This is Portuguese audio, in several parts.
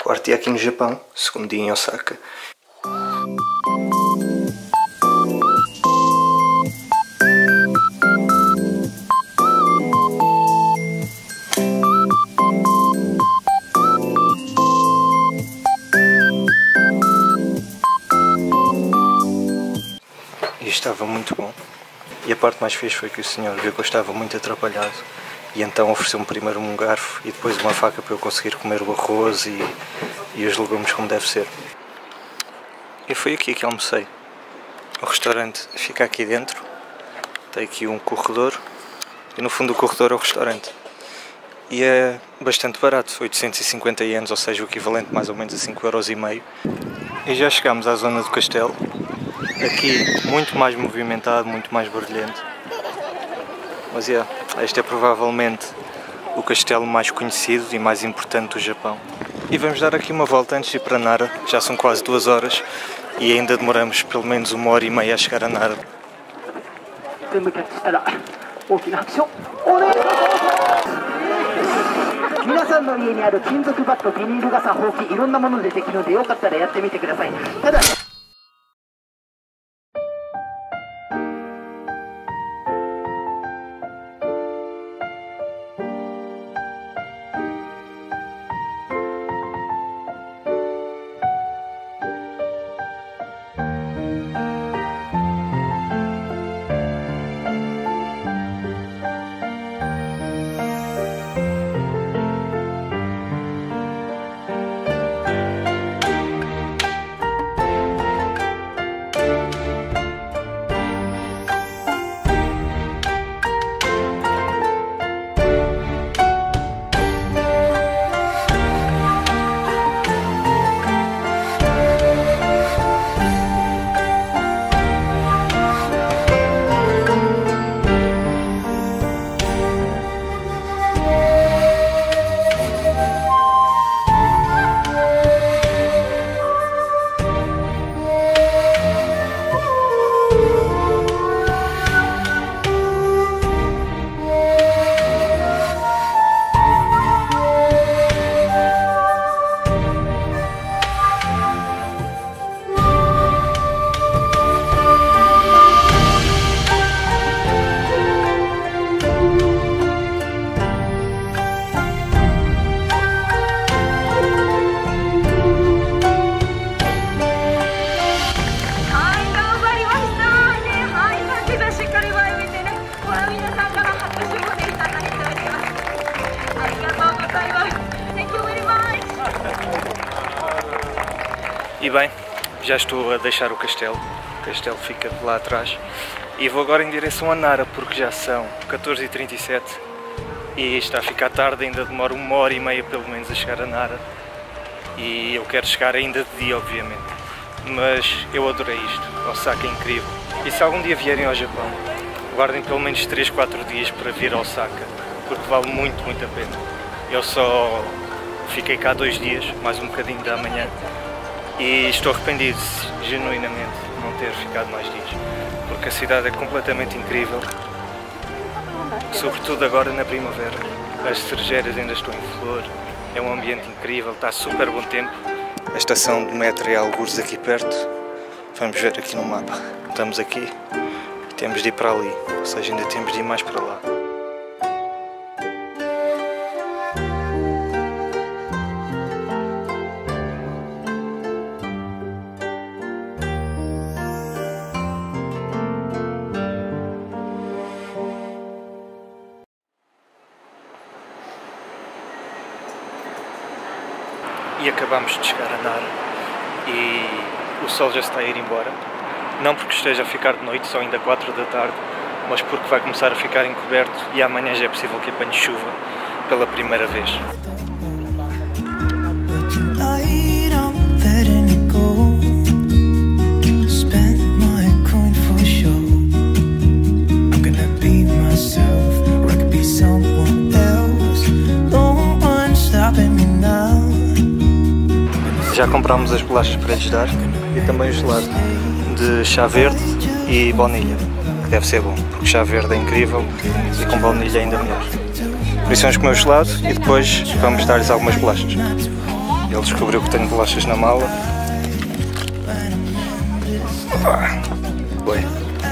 Quarto dia aqui no Japão, segundo dia em Osaka. E estava muito bom. E a parte mais fixe foi que o senhor viu que eu estava muito atrapalhado e então ofereceu-me primeiro um garfo e depois uma faca para eu conseguir comer o arroz e os legumes como deve ser. E foi aqui que almocei. O restaurante fica aqui dentro, tem aqui um corredor e no fundo do corredor é o restaurante. E é bastante barato, 850 ienes, ou seja, o equivalente mais ou menos a 5,5 €. E já chegámos à zona do castelo. Aqui muito mais movimentado, muito mais barulhento. Mas este é provavelmente o castelo mais conhecido e mais importante do Japão. E vamos dar aqui uma volta antes de ir para Nara. Já são quase 2 horas e ainda demoramos pelo menos 1h30 a chegar a Nara. 皆さんの家にある金属バット、ビニール傘、ほうき、いろんなものでできるのでよかったらやってみてください。ただ E bem, já estou a deixar o castelo fica de lá atrás e vou agora em direção a Nara porque já são 14h37 e está a ficar tarde, ainda demora 1h30 pelo menos a chegar a Nara e eu quero chegar ainda de dia obviamente, mas eu adorei isto, Osaka é incrível e se algum dia vierem ao Japão, guardem pelo menos 3-4 dias para vir a Osaka porque vale muito a pena. Eu só fiquei cá 2 dias, mais um bocadinho da manhã. E estou arrependido, genuinamente, de não ter ficado mais dias, porque a cidade é completamente incrível, sobretudo agora na primavera. As cerejeiras ainda estão em flor, é um ambiente incrível, está super bom tempo. A estação de metro é algures aqui perto, vamos ver aqui no mapa. Estamos aqui e temos de ir para ali, ou seja, ainda temos de ir mais para lá. E acabamos de chegar a Nara e o sol já está a ir embora, não porque esteja a ficar de noite, só ainda 4 da tarde, mas porque vai começar a ficar encoberto e amanhã já é possível que apanhe chuva pela primeira vez. Já comprámos as bolachas para lhes dar e também o gelado de chá verde e baunilha, que deve ser bom, porque chá verde é incrível e com baunilha é ainda melhor. Por isso vamos comer o gelado e depois vamos dar-lhes algumas bolachas. Ele descobriu que tenho bolachas na mala. Ué.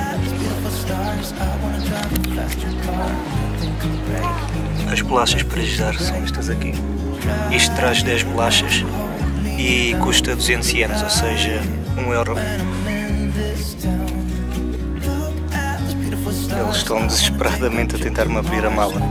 As bolachas para lhes dar são estas aqui. Isto traz 10 bolachas e custa 200 ienes, ou seja, 1 euro. Eles estão desesperadamente a tentar-me abrir a mala.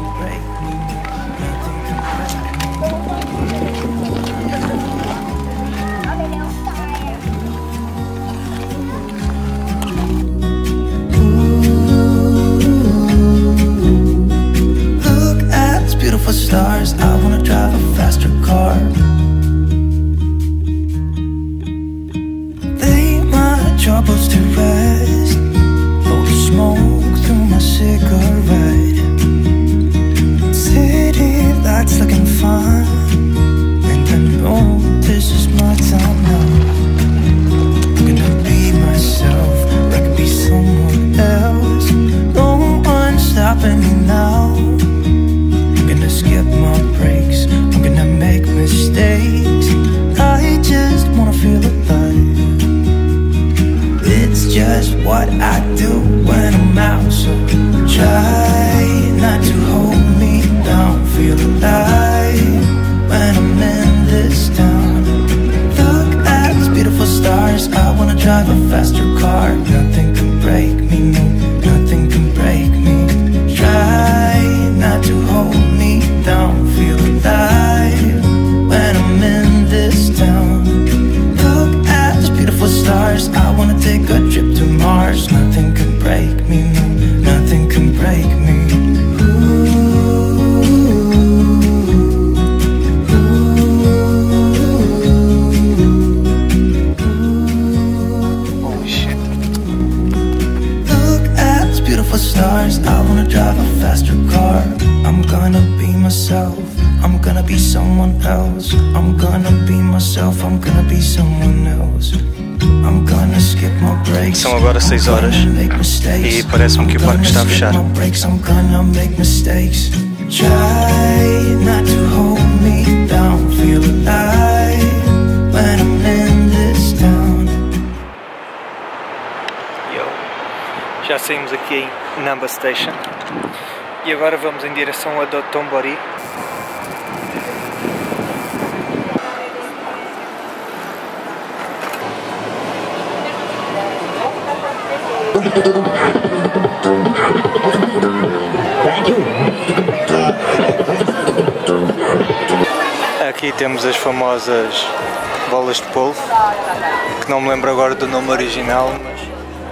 Stars, I wanna drive a faster car. Lay my troubles to rest. Blow the smoke through my cigarette. City lights looking fine, and I know this is my time now. I'm gonna be myself, I could be someone else. No one's stopping me now. Skip my breaks, I'm gonna make mistakes. I just wanna feel alive. It's just what I do when I'm out, so try not to hold me down. Feel alive when I'm in this town. Look at these beautiful stars, I wanna drive a faster car. Nothing can break me, no, nothing can break me. Try not to hold me down, feel alive when I'm in this town. Look at these beautiful stars, I wanna take a trip to Mars. Nothing can break me, no, nothing can break me. Holy shit. Look at these beautiful stars, I wanna drive a faster car. I'm gonna be myself, I'm gonna be someone else. I'm gonna be myself, I'm gonna be someone else. I'm gonna skip my breaks. São agora 6 horas e parece-me que o parque está a fechar. I'm gonna make mistakes. Try not to hold me down. Feel alive when I'm in this town. Yo. Já saímos aqui em Namba Station e agora vamos em direção a Dotonbori. Aqui temos as famosas bolas de polvo, que não me lembro agora do nome original, mas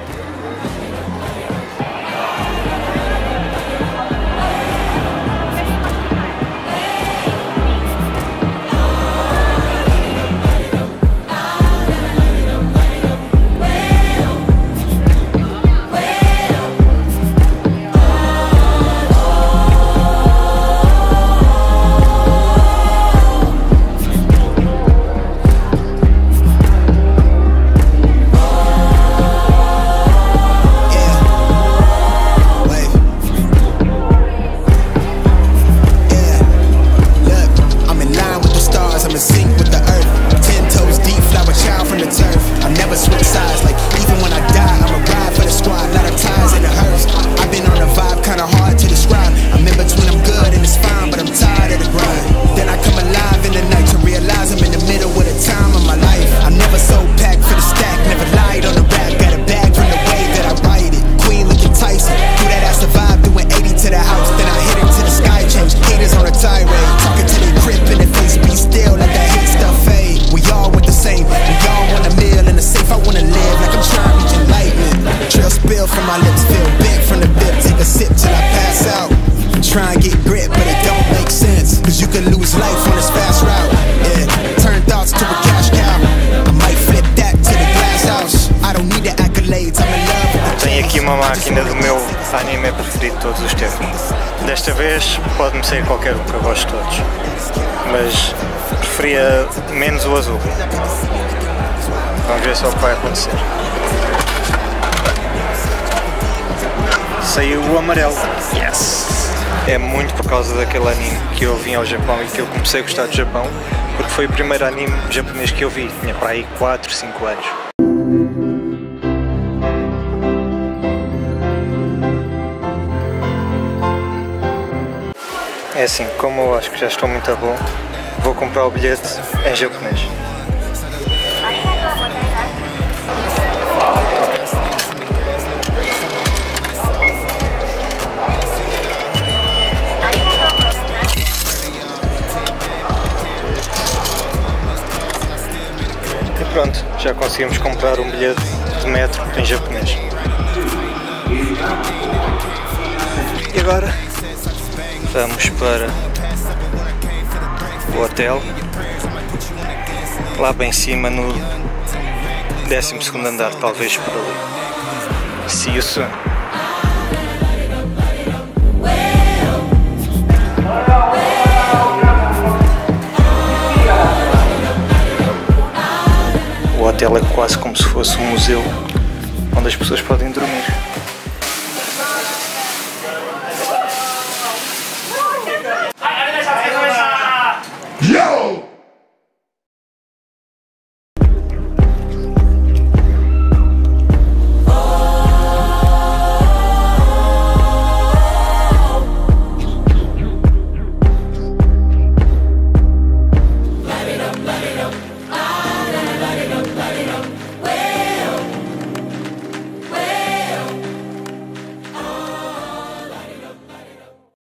uma máquina do meu anime preferido de todos os tempos. Desta vez pode-me ser qualquer um, que eu gosto de todos, mas preferia menos o azul. Vamos ver só o que vai acontecer. Saiu o amarelo. Yes! É muito por causa daquele anime que eu vim ao Japão e que eu comecei a gostar do Japão, porque foi o primeiro anime japonês que eu vi, tinha para aí 4, 5 anos. É assim, como eu acho que já estou muito bom, vou comprar o bilhete em japonês. E pronto, já conseguimos comprar um bilhete de metro em japonês. E agora vamos para o hotel, lá bem em cima no 12º andar, talvez por ali. See you soon. O hotel é quase como se fosse um museu onde as pessoas podem dormir.